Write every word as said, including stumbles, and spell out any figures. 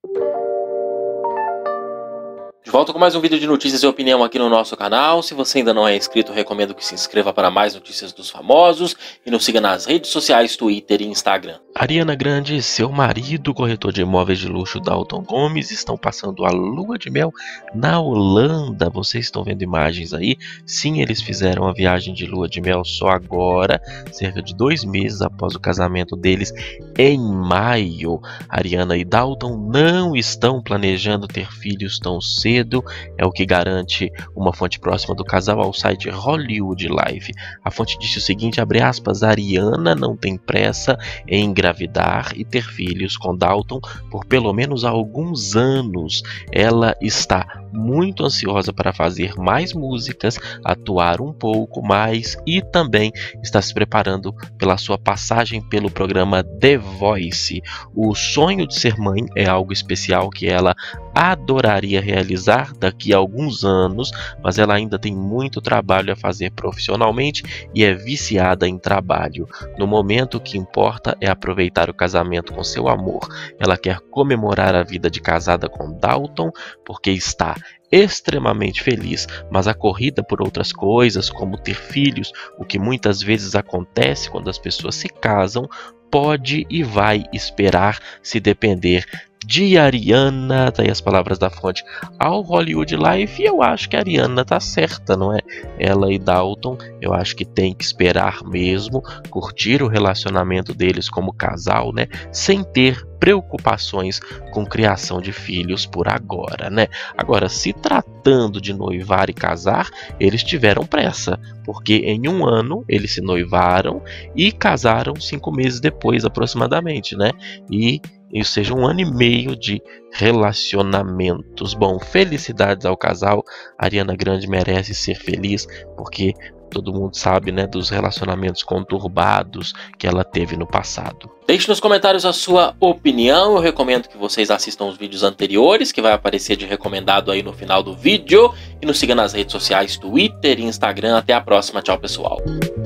De volta com mais um vídeo de notícias e opinião aqui no nosso canal. Se você ainda não é inscrito, recomendo que se inscreva para mais notícias dos famosos e nos siga nas redes sociais, Twitter e Instagram. Ariana Grande e seu marido, corretor de imóveis de luxo Dalton Gomes, estão passando a lua de mel na Holanda. Vocês estão vendo imagens aí? Sim, eles fizeram a viagem de lua de mel só agora, cerca de dois meses após o casamento deles em maio. Ariana e Dalton não estão planejando ter filhos tão cedo. É o que garante uma fonte próxima do casal ao site Hollywood Live. A fonte disse o seguinte, abre aspas, Ariana não tem pressa em engravidar e ter filhos com Dalton por pelo menos alguns anos. Ela está muito ansiosa para fazer mais músicas, atuar um pouco mais e também está se preparando pela sua passagem pelo programa The Voice. O sonho de ser mãe é algo especial que ela adoraria realizar daqui a alguns anos, mas ela ainda tem muito trabalho a fazer profissionalmente e é viciada em trabalho. No momento, o que importa é aproveitar o casamento com seu amor. Ela quer comemorar a vida de casada com Dalton porque está extremamente feliz, mas a corrida por outras coisas, como ter filhos, o que muitas vezes acontece quando as pessoas se casam, pode e vai esperar se depender de Ariana, tá aí as palavras da fonte ao Hollywood Live, e eu acho que a Ariana tá certa, não é? Ela e Dalton, eu acho que tem que esperar mesmo, curtir o relacionamento deles como casal, né? Sem ter preocupações com criação de filhos por agora, né? Agora, se tratando de noivar e casar, eles tiveram pressa, porque em um ano eles se noivaram e casaram cinco meses depois, aproximadamente, né? E isso seja um ano e meio de relacionamentos. Bom, felicidades ao casal. A Ariana Grande merece ser feliz, porque todo mundo sabe, né, dos relacionamentos conturbados que ela teve no passado. Deixe nos comentários a sua opinião. Eu recomendo que vocês assistam os vídeos anteriores, que vai aparecer de recomendado aí no final do vídeo. E nos siga nas redes sociais, Twitter e Instagram. Até a próxima. Tchau, pessoal.